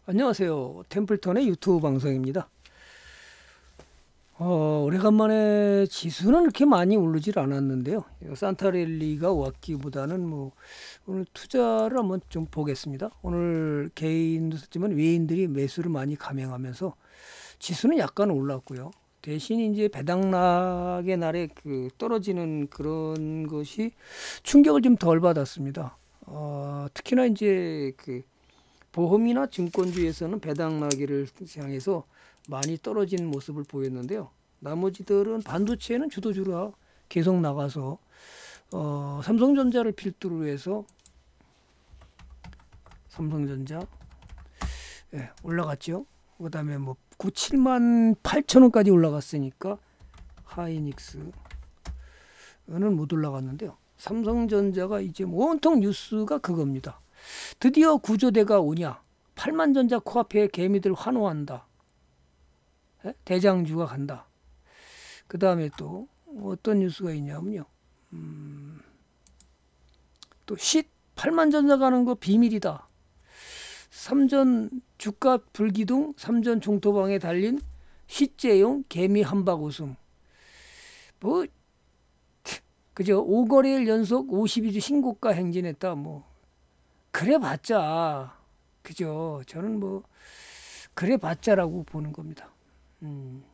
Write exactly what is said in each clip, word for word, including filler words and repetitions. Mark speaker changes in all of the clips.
Speaker 1: 안녕하세요. 템플턴의 유튜브 방송입니다. 어, 오래간만에 지수는 그렇게 많이 오르질 않았는데요. 산타랠리가 왔기보다는 뭐 오늘 투자를 한번 좀 보겠습니다. 오늘 개인도 썼지만 외인들이 매수를 많이 감행하면서 지수는 약간 올랐고요. 대신 이제 배당락의 날에 그 떨어지는 그런 것이 충격을 좀 덜 받았습니다. 어, 특히나 이제 그 보험이나 증권주에서는 배당 나기를 향해서 많이 떨어진 모습을 보였는데요. 나머지들은 반도체는 주도주라 계속 나가서 어, 삼성전자를 필두로 해서 삼성전자 예, 올라갔죠. 그다음에 뭐 칠만 팔천 원까지 올라갔으니까 하이닉스는 못 올라갔는데요. 삼성전자가 이제 뭐 온통 뉴스가 그겁니다. 드디어 구조대가 오냐? 팔만전자 코앞에 개미들 환호한다. 에? 대장주가 간다. 그 다음에 또 어떤 뉴스가 있냐면요. 음, 또 쉿! 팔만전자 가는 거 비밀이다. 삼전 주가 불기둥, 삼전 종토방에 달린 쉿제용 개미 한박 웃음. 뭐 그죠? 오 거래일 연속 오십이 주 신고가 행진했다. 뭐 그래 봤자 그죠. 저는 뭐 그래 봤자라고 보는 겁니다. 음.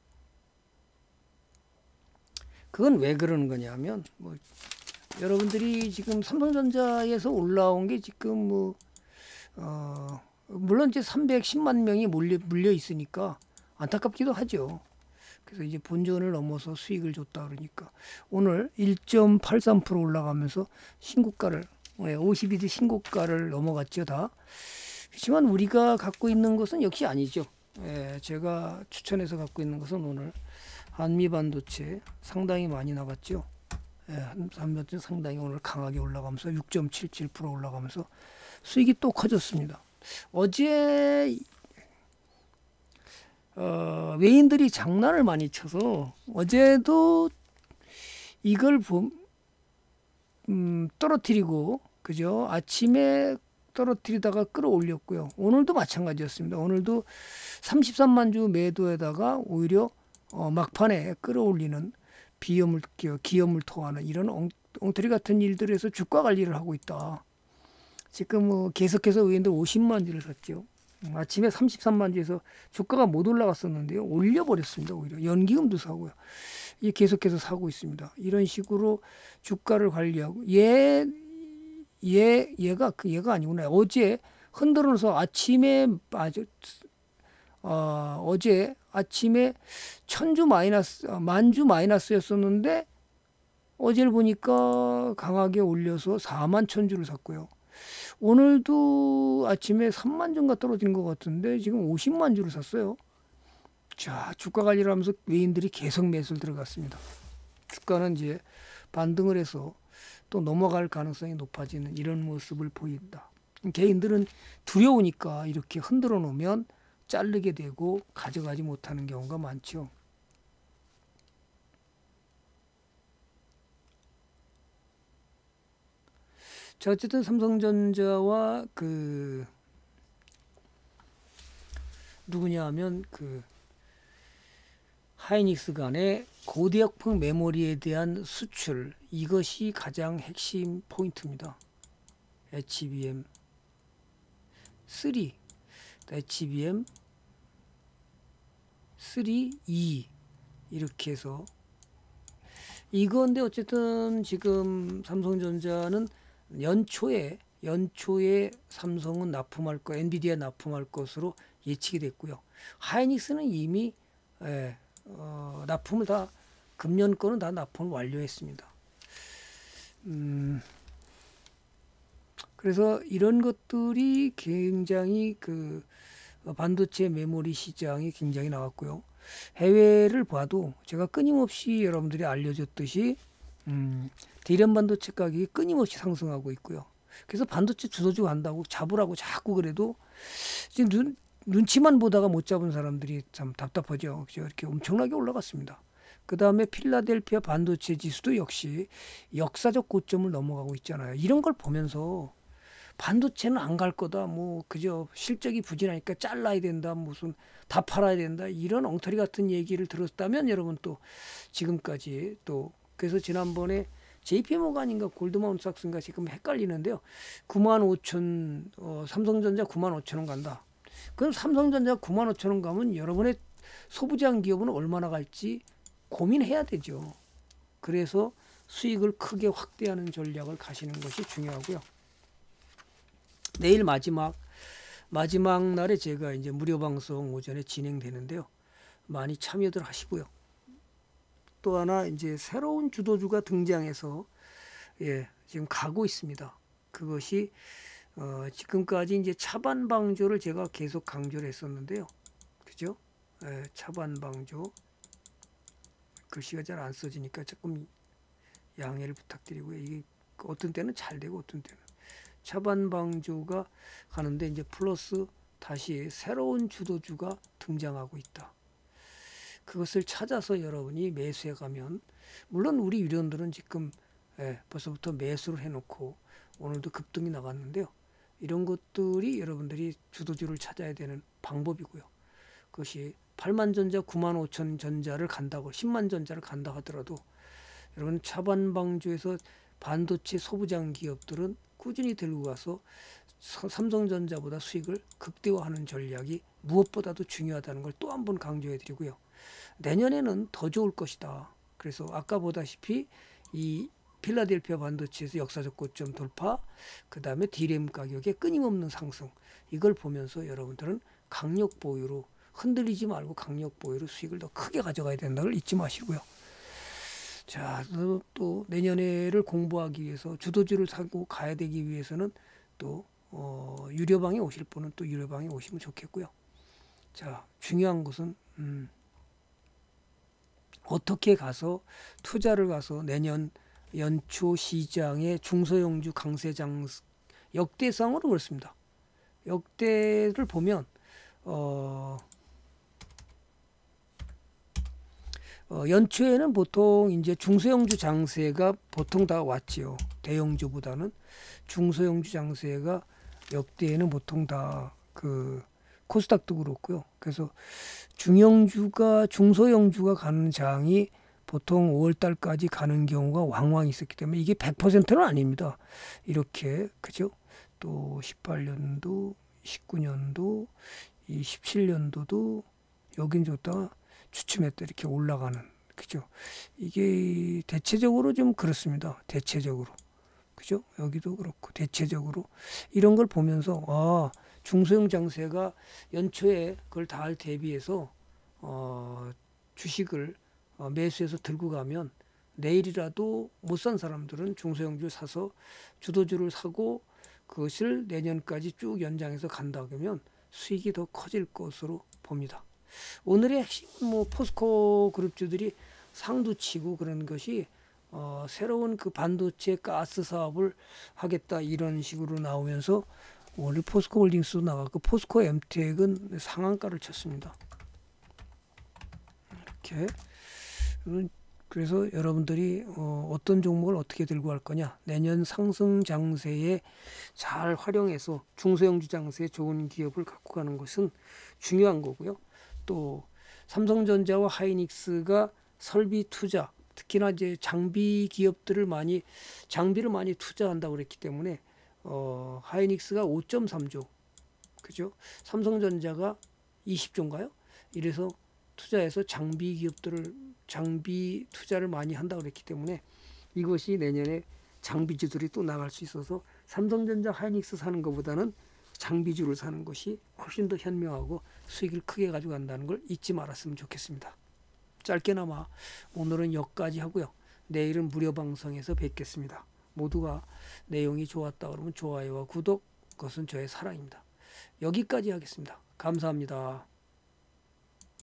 Speaker 1: 그건 왜 그러는 거냐면 뭐 여러분들이 지금 삼성전자에서 올라온 게 지금 뭐 어, 물론 이제 삼백십만 명이 몰려 물려 있으니까 안타깝기도 하죠. 그래서 이제 본전을 넘어서 수익을 줬다 그러니까 오늘 일 점 팔삼 퍼센트 올라가면서 신고가를 오십이 주 신고가를 넘어갔죠 다. 그렇지만 우리가 갖고 있는 것은 역시 아니죠. 예, 제가 추천해서 갖고 있는 것은 오늘 한미반도체 상당히 많이 나갔죠. 예, 한미반도체 상당히 오늘 강하게 올라가면서 육 점 칠칠 퍼센트 올라가면서 수익이 또 커졌습니다. 어제 어, 외인들이 장난을 많이 쳐서 어제도 이걸 보, 음, 떨어뜨리고 그죠? 아침에 떨어뜨리다가 끌어올렸고요. 오늘도 마찬가지였습니다. 오늘도 삼십삼만 주 매도에다가 오히려 어, 막판에 끌어올리는 비염을 기염을 토하는 이런 엉, 엉터리 같은 일들에서 주가 관리를 하고 있다. 지금 뭐 계속해서 의원들 오십만 주를 샀죠. 아침에 삼십삼만 주에서 주가가 못 올라갔었는데요. 올려버렸습니다. 오히려 연기금도 사고요. 이 계속해서 사고 있습니다. 이런 식으로 주가를 관리하고 얘, 얘, 얘가 그 얘가 아니구나. 어제 흔들어서 아침에 아주 어, 어제 아침에 천주 마이너스 만주 마이너스였었는데 어제를 보니까 강하게 올려서 사만 천주를 샀고요. 오늘도 아침에 삼만 주가 떨어진 것 같은데 지금 오십만 주를 샀어요. 자, 주가 관리를 하면서 외인들이 계속 매수를 들어갔습니다. 주가는 이제 반등을 해서 또 넘어갈 가능성이 높아지는 이런 모습을 보인다. 개인들은 두려우니까 이렇게 흔들어 놓으면 자르게 되고 가져가지 못하는 경우가 많죠. 자, 어쨌든 삼성전자와 그 누구냐 하면 그 하이닉스 간의 고대역풍 메모리에 대한 수출, 이것이 가장 핵심 포인트입니다. 에이치비엠 삼, 에이치비엠 삼, 이 이렇게 해서 이건데 어쨌든 지금 삼성전자는 연초에 연초에 삼성은 납품할 거, 엔비디아 납품할 것으로 예측이 됐고요. 하이닉스는 이미 예, 어, 납품을 다 금년 거는 다 납품을 완료했습니다. 음, 그래서 이런 것들이 굉장히 그 반도체 메모리 시장이 굉장히 나왔고요. 해외를 봐도 제가 끊임없이 여러분들이 알려줬듯이 음, 디램 반도체 가격이 끊임없이 상승하고 있고요. 그래서 반도체 주도주 간다고 잡으라고 자꾸 그래도 지금 눈, 눈치만 보다가 못 잡은 사람들이 참 답답하죠. 그죠? 이렇게 엄청나게 올라갔습니다. 그 다음에 필라델피아 반도체 지수도 역시 역사적 고점을 넘어가고 있잖아요. 이런 걸 보면서 반도체는 안 갈 거다. 뭐 그저 실적이 부진하니까 잘라야 된다. 무슨 다 팔아야 된다. 이런 엉터리 같은 얘기를 들었다면 여러분 또 지금까지 또 그래서 지난번에 제이피모간인가 골드만삭스인가 지금 헷갈리는데요. 구만 오천 어, 삼성전자 구만 오천 원 간다. 그럼 삼성전자 구만 오천 원 가면 여러분의 소부장 기업은 얼마나 갈지 고민해야 되죠. 그래서 수익을 크게 확대하는 전략을 가시는 것이 중요하고요. 내일 마지막 마지막 날에 제가 이제 무료 방송 오전에 진행되는데요. 많이 참여들 하시고요. 또 하나 이제 새로운 주도주가 등장해서 예, 지금 가고 있습니다. 그것이 어, 지금까지 이제 차반방조를 제가 계속 강조를 했었는데요. 그죠? 예, 차반방조 글씨가 잘 안 써지니까 조금 양해를 부탁드리고요. 이게 어떤 때는 잘 되고 어떤 때는 차반방조가 가는데 이제 플러스 다시 새로운 주도주가 등장하고 있다. 그것을 찾아서 여러분이 매수해 가면 물론 우리 유료원들은 지금 예, 벌써부터 매수를 해놓고 오늘도 급등이 나갔는데요. 이런 것들이 여러분들이 주도주를 찾아야 되는 방법이고요. 그것이 팔만 전자, 구만 오천 전자를 간다고 십만 전자를 간다 하더라도 여러분 차반방주에서 반도체 소부장 기업들은 꾸준히 들고 가서 삼성전자보다 수익을 극대화하는 전략이 무엇보다도 중요하다는 걸 또 한 번 강조해 드리고요. 내년에는 더 좋을 것이다. 그래서 아까 보다시피 이 필라델피아 반도체에서 역사적 고점 돌파, 그 다음에 디램 가격의 끊임없는 상승, 이걸 보면서 여러분들은 강력 보유로 흔들리지 말고 강력 보유로 수익을 더 크게 가져가야 된다는 걸 잊지 마시고요. 자, 또, 또 내년에를 공부하기 위해서 주도주를 사고 가야 되기 위해서는 또 어, 유료방에 오실 분은 또 유료방에 오시면 좋겠고요. 자, 중요한 것은 음, 어떻게 가서 투자를 가서 내년 연초 시장의 중소형주 강세장 역대상으로 그렇습니다. 역대를 보면 어, 어, 연초에는 보통 이제 중소형주 장세가 보통 다 왔지요. 대형주보다는 중소형주 장세가 역대에는 보통 다 그 코스닥도 그렇고요. 그래서 중형주가 중소형주가 가는 장이 보통 오월 달까지 가는 경우가 왕왕 있었기 때문에 이게 백 퍼센트는 아닙니다. 이렇게 그죠? 또 십팔 년도, 십구 년도, 이 십칠 년도도 여긴 좋다 추춤했다 이렇게 올라가는 그죠? 이게 대체적으로 좀 그렇습니다. 대체적으로 그죠? 여기도 그렇고 대체적으로 이런 걸 보면서 아 중소형 장세가 연초에 그걸 다 대비해서 어, 주식을 어, 매수해서 들고 가면 내일이라도 못 산 사람들은 중소형주 사서 주도주를 사고 그것을 내년까지 쭉 연장해서 간다 그러면 수익이 더 커질 것으로 봅니다. 오늘의 핵심 뭐 포스코 그룹주들이 상도 치고 그런 것이 어, 새로운 그 반도체 가스 사업을 하겠다 이런 식으로 나오면서 오늘 포스코 홀딩스도 나갔고 포스코 엠텍은 상한가를 쳤습니다. 이렇게 그래서 여러분들이 어, 어떤 종목을 어떻게 들고 갈 거냐 내년 상승 장세에 잘 활용해서 중소형주 장세에 좋은 기업을 갖고 가는 것은 중요한 거고요. 또 삼성전자와 하이닉스가 설비 투자 특히나 이제 장비 기업들을 많이 장비를 많이 투자한다고 그랬기 때문에 어, 하이닉스가 오 점 삼 조 그죠? 삼성전자가 이십 조인가요? 이래서 투자해서 장비 기업들을 장비 투자를 많이 한다고 그랬기 때문에 이것이 내년에 장비주들이 또 나갈 수 있어서 삼성전자 하이닉스 사는 것보다는 장비주를 사는 것이 훨씬 더 현명하고 수익을 크게 가져간다는 걸 잊지 말았으면 좋겠습니다. 짧게나마 오늘은 여기까지 하고요. 내일은 무료 방송에서 뵙겠습니다. 모두가 내용이 좋았다 그러면 좋아요와 구독 그것은 저의 사랑입니다. 여기까지 하겠습니다. 감사합니다.